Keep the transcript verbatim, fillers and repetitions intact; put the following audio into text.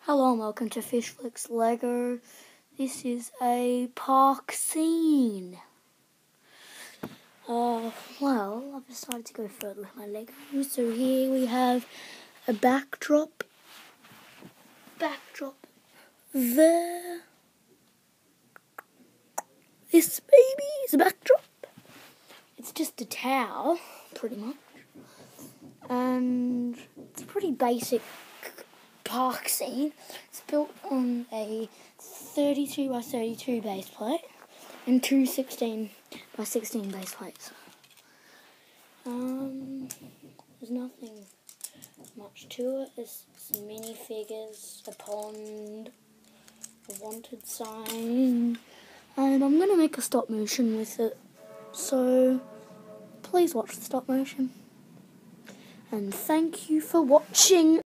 Hello and welcome to Fishflix Lego. This is a park scene. Uh, well, I've decided to go further with my Lego. So here we have a backdrop. Backdrop there. This baby is a backdrop. It's just a towel, pretty much. And it's a pretty basic park scene. It's built on a thirty-two by thirty-two base plate and two sixteen by sixteen base plates. Um, there's nothing much to it. There's some minifigures, a pond, a wanted sign, and I'm going to make a stop motion with it. So please watch the stop motion. And thank you for watching.